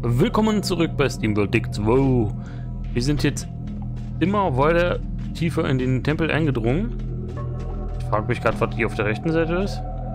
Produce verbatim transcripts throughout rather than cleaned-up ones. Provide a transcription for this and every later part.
Willkommen zurück bei SteamWorld Dig zwei. Wir sind jetzt immer weiter tiefer in den Tempel eingedrungen. Ich frage mich gerade, was hier auf der rechten Seite ist.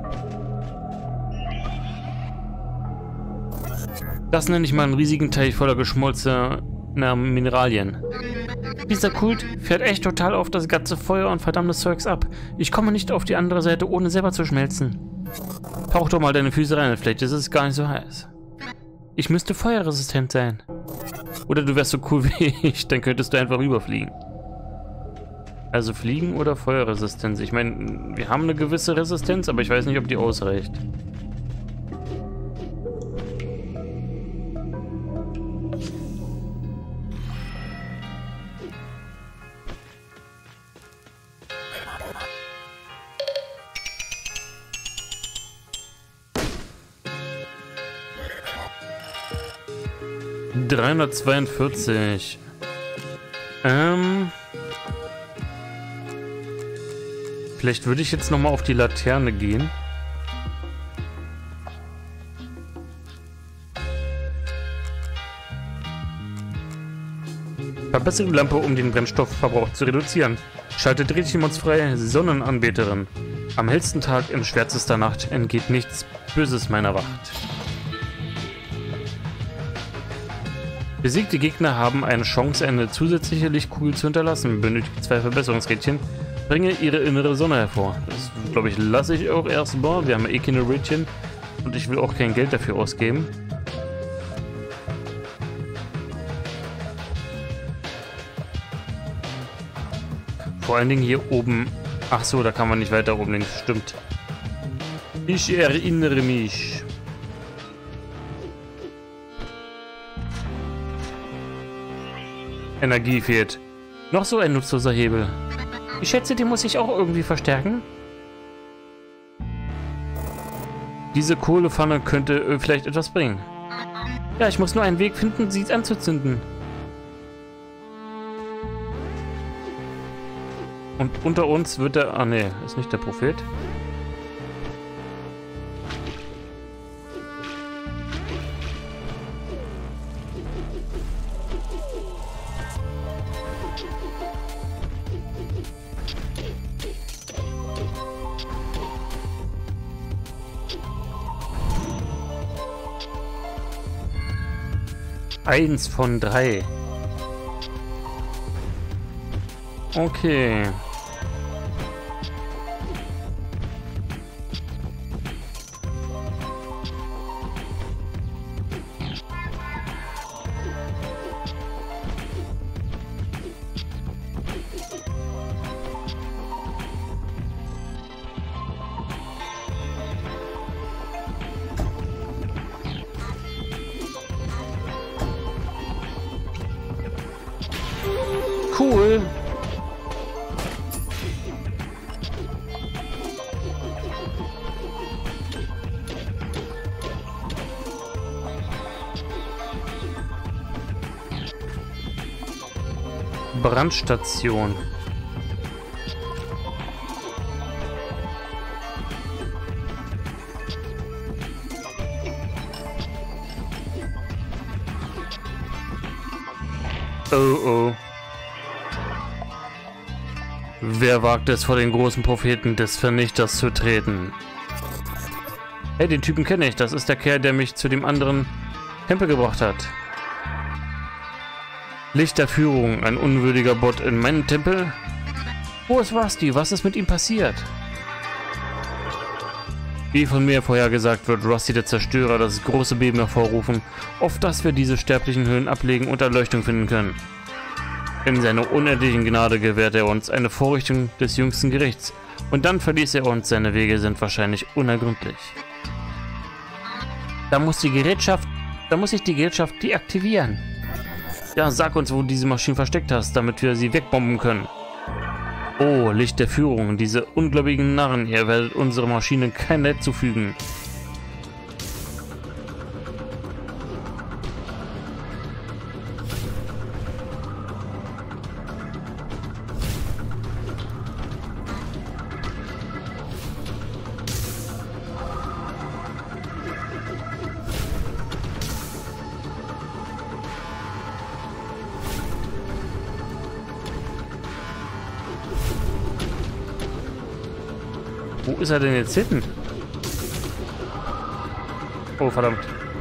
Das nenne ich mal einen riesigen Teich voller geschmolzener Mineralien. Dieser Kult fährt echt total auf das ganze Feuer und verdammtes Zeugs ab. Ich komme nicht auf die andere Seite, ohne selber zu schmelzen. Tauch doch mal deine Füße rein, vielleicht ist es gar nicht so heiß. Ich müsste feuerresistent sein. Oder du wärst so cool wie ich, dann könntest du einfach rüberfliegen. Also fliegen oder Feuerresistenz? Ich meine, wir haben eine gewisse Resistenz, aber ich weiß nicht, ob die ausreicht. dreihundertzweiundvierzig. Ähm. Vielleicht würde ich jetzt nochmal auf die Laterne gehen. Verbessere die Lampe, um den Brennstoffverbrauch zu reduzieren. Schalte Drehchimods frei, Sonnenanbeterin. Am hellsten Tag in schwärzester Nacht entgeht nichts Böses meiner Wacht. Besiegte Gegner haben eine Chance, eine zusätzliche Lichtkugel zu hinterlassen. Benötigt zwei Verbesserungsrädchen. Bringe ihre innere Sonne hervor. Das, glaube ich, lasse ich auch erstmal. Wir haben eh keine Rädchen. Und ich will auch kein Geld dafür ausgeben. Vor allen Dingen hier oben. Ach so, da kann man nicht weiter oben links. Stimmt. Ich erinnere mich. Energie fehlt. Noch so ein nutzloser Hebel. Ich schätze, den muss ich auch irgendwie verstärken. Diese Kohlepfanne könnte vielleicht etwas bringen. Ja, ich muss nur einen Weg finden, sie anzuzünden. Und unter uns wird der... Ah, ne, ist nicht der Prophet. Eins von drei. Okay. Cool. Brandstation. Oh oh. Wer wagt es, vor den großen Propheten des Vernichters zu treten? Hey, den Typen kenne ich. Das ist der Kerl, der mich zu dem anderen Tempel gebracht hat. Licht der Führung, ein unwürdiger Bot in meinem Tempel? Wo ist Rusty? Was ist mit ihm passiert? Wie von mir vorhergesagt, wird Rusty der Zerstörer das große Beben hervorrufen, auf das wir diese sterblichen Höhlen ablegen und Erleuchtung finden können. In seiner unendlichen Gnade gewährt er uns eine Vorrichtung des jüngsten Gerichts. Und dann verließ er uns. Seine Wege sind wahrscheinlich unergründlich. Da muss die Gerätschaft, da muss ich die Gerätschaft deaktivieren. Ja, sag uns, wo du diese Maschine versteckt hast, damit wir sie wegbomben können. Oh, Licht der Führung, diese ungläubigen Narren, ihr werdet unsere Maschine kein Leid zufügen. Wo ist er denn jetzt hinten? Oh, verdammt.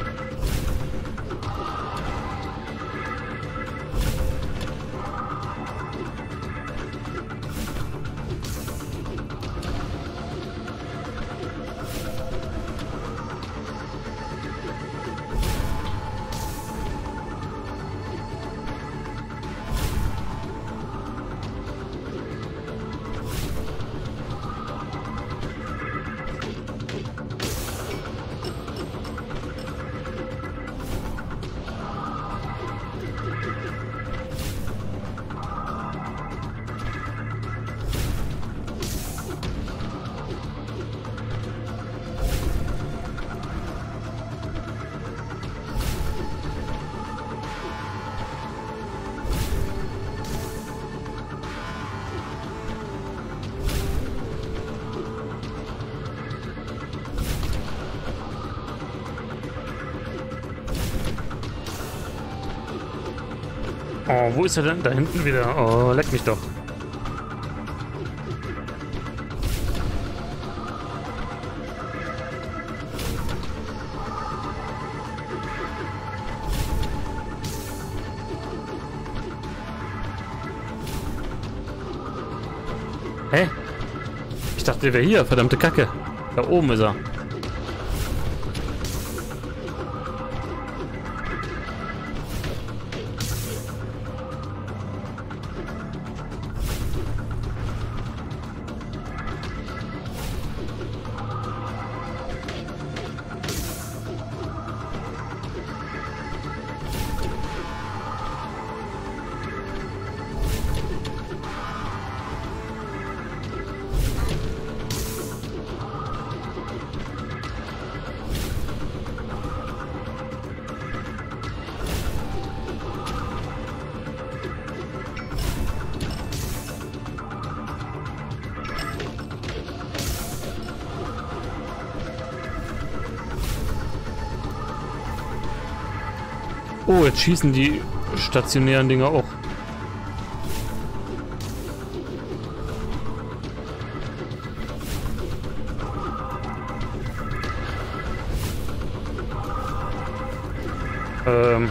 Oh, wo ist er denn? Da hinten wieder. Oh, leck mich doch. Hä? Ich dachte, der wäre hier. Verdammte Kacke. Da oben ist er. Oh, jetzt schießen die stationären Dinger auch. Ähm.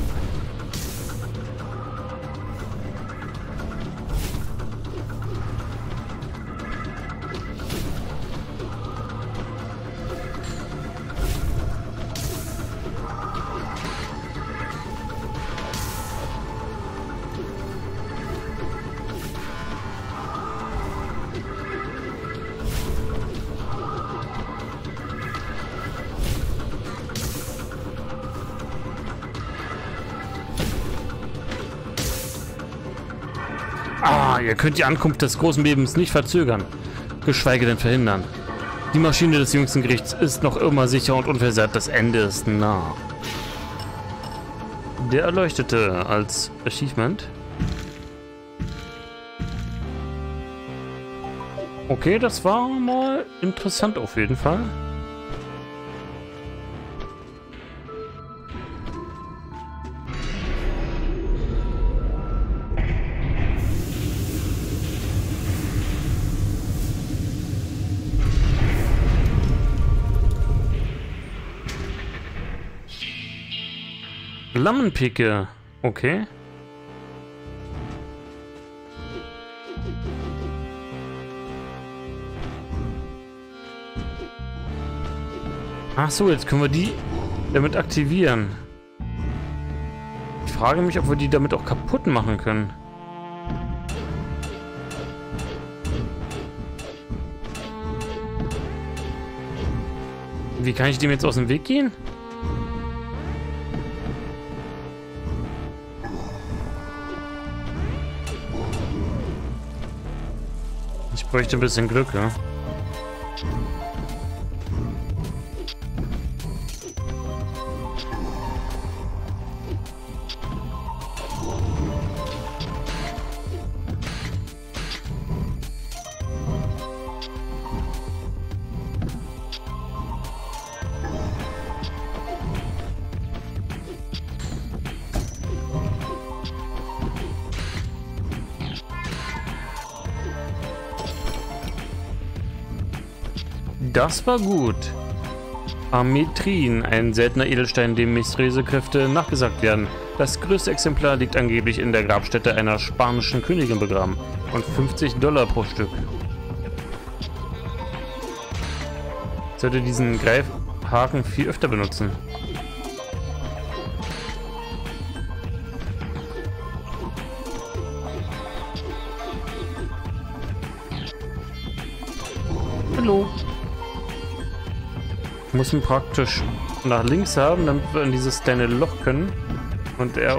Ah, ihr könnt die Ankunft des großen Bebens nicht verzögern, geschweige denn verhindern. Die Maschine des jüngsten Gerichts ist noch immer sicher und unversehrt. Das Ende ist nah. Der Erleuchtete als Achievement. Okay, das war mal interessant auf jeden Fall. Flammenpicke. Okay. Ach so, jetzt können wir die damit aktivieren. Ich frage mich, ob wir die damit auch kaputt machen können. Wie kann ich dem jetzt aus dem Weg gehen? Ich bräuchte ein bisschen Glück, ja. Das war gut. Ametrin, ein seltener Edelstein, dem mysteriöse Kräfte nachgesagt werden. Das größte Exemplar liegt angeblich in der Grabstätte einer spanischen Königin begraben. Und fünfzig Dollar pro Stück. Ich sollte diesen Greifhaken viel öfter benutzen. Hallo. Ich muss ihn praktisch nach links haben, damit wir in dieses kleine Loch können. Und er...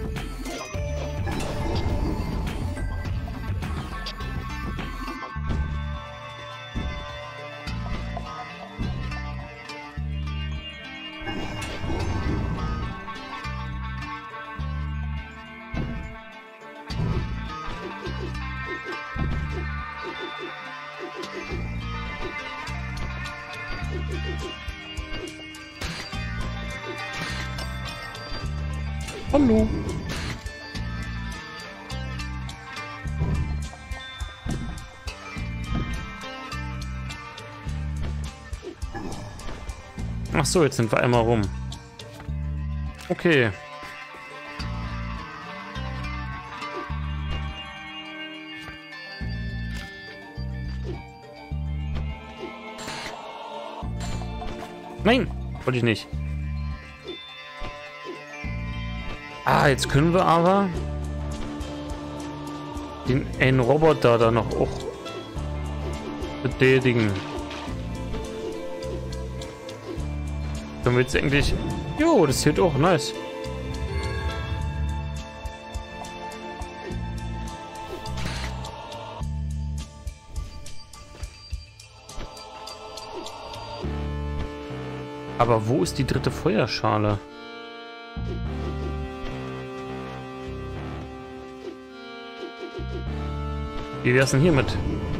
Hallo. Ach so, jetzt sind wir einmal rum. Okay. Nein, wollte ich nicht. Ah, jetzt können wir aber den einen Roboter da noch auch betätigen. Können wir jetzt eigentlich... Jo, das zählt auch, nice. Aber wo ist die dritte Feuerschale? Wie wär's denn hiermit?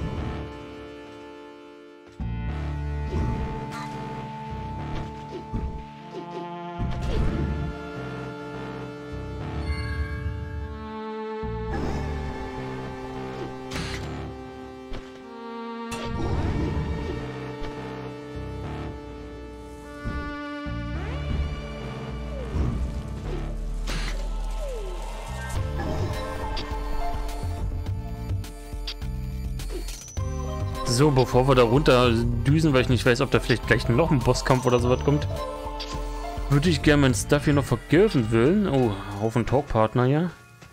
So, bevor wir da runter düsen, weil ich nicht weiß, ob da vielleicht gleich noch ein Bosskampf oder sowas kommt, würde ich gerne meinen Stuff hier noch verkaufen wollen. Oh, Haufen Talkpartner, ja.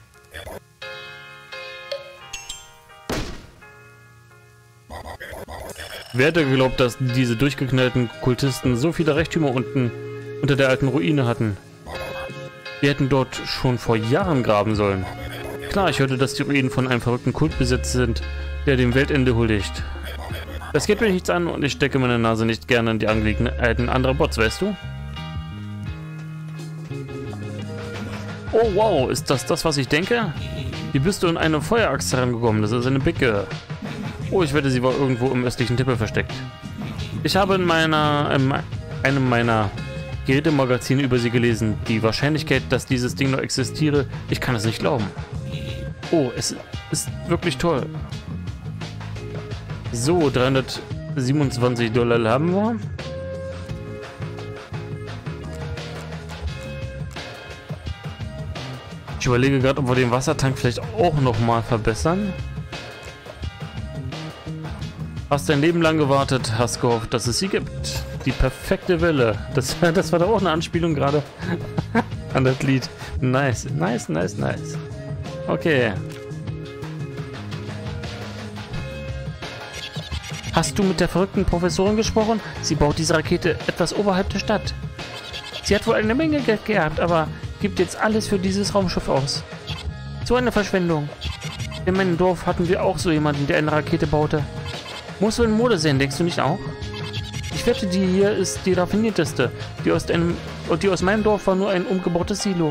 Wer hätte geglaubt, dass diese durchgeknallten Kultisten so viele Reichtümer unten unter der alten Ruine hatten? Wir hätten dort schon vor Jahren graben sollen. Klar, ich hörte, dass die Ruinen von einem verrückten Kult besetzt sind, der dem Weltende huldigt. Das geht mir nichts an und ich stecke meine Nase nicht gerne in die Angelegenheiten anderer Bots, weißt du? Oh wow, ist das das, was ich denke? Wie bist du in eine Feuerachse herangekommen? Das ist eine Bicke. Oh, ich wette, sie war irgendwo im östlichen Tippel versteckt. Ich habe in meiner, in einem meiner Gerätemagazine über sie gelesen. Die Wahrscheinlichkeit, dass dieses Ding noch existiere, ich kann es nicht glauben. Oh, es ist wirklich toll. So, dreihundertsiebenundzwanzig Dollar haben wir. Ich überlege gerade, ob wir den Wassertank vielleicht auch noch mal verbessern. Hast dein Leben lang gewartet, hast gehofft, dass es sie gibt. Die perfekte Welle. Das, das war doch auch eine Anspielung gerade an das Lied. Nice, nice, nice, nice. Okay. Hast du mit der verrückten Professorin gesprochen? Sie baut diese Rakete etwas oberhalb der Stadt. Sie hat wohl eine Menge Geld geerbt, aber gibt jetzt alles für dieses Raumschiff aus. So eine Verschwendung. In meinem Dorf hatten wir auch so jemanden, der eine Rakete baute. Muss wohl in Mode sein, denkst du nicht auch? Ich wette, die hier ist die raffinierteste. Die aus, einem, die aus meinem Dorf war nur ein umgebautes Silo.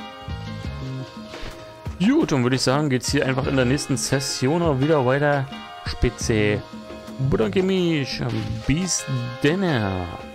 Gut, dann würde ich sagen, geht's hier einfach in der nächsten Session wieder weiter. Spitze. Bedanke mich. Bis dann.